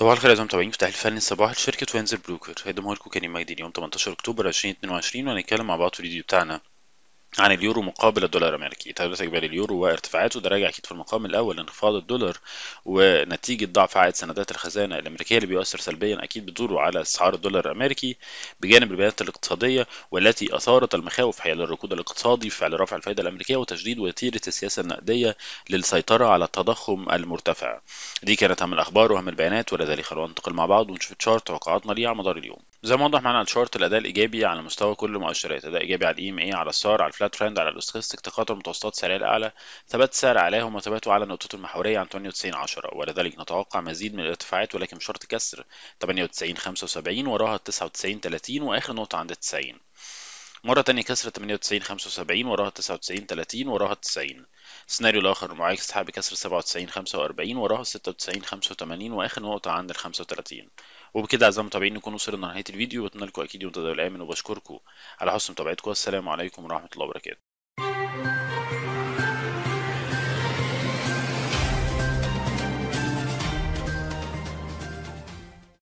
صباح الخير يا متابعين في تحليل فني الصباح لشركة وينزر بروكر. هيقدمه لكم كريم مجدي اليوم 18 أكتوبر 2022، وهنتكلم مع بعض في الفيديو بتاعنا عن اليورو مقابل الدولار الامريكي. تداول اجمالي اليورو وارتفاعاته ده راجع اكيد في المقام الاول لانخفاض الدولار ونتيجه ضعف عائد سندات الخزانه الامريكيه اللي بيؤثر سلبيا اكيد بدوره على اسعار الدولار الامريكي، بجانب البيانات الاقتصاديه والتي اثارت المخاوف حول الركود الاقتصادي في فعل رفع الفائده الامريكيه وتشديد وتيره السياسه النقديه للسيطره على التضخم المرتفع. دي كانت اهم الاخبار واهم البيانات، ولذلك خلونا ننتقل مع بعض ونشوف تشارت توقعاتنا ليه على مدار اليوم. زي ما وضح معانا على الشارت، الاداء الايجابي على مستوى كل المؤشرات، اداء ايجابي على الاي ام اي، على السار، على الفلات ترند، على الاستوكاستيك، تقاطع المتوسطات السعريه الاعلى، ثبات سعر اعلاهم وثباته على النقطه المحوريه عن 98 10، ولذلك نتوقع مزيد من الارتفاعات ولكن بشرط كسر 98 75 وراها 99 30 واخر نقطه عند 90. مرة تانية كسر 98 75 وراها 99 30 وراها 90. السيناريو الآخر معاكس سحب بكسر 97 45 وراها 96 85 وآخر نقطة عند ال 35. وبكده أعزائي المتابعين نكون وصلنا لنهاية الفيديو، وأتمنى لكم أكيد يوم تداول آمن، وبشكركم على حسن متابعتكم. والسلام عليكم ورحمة الله وبركاته.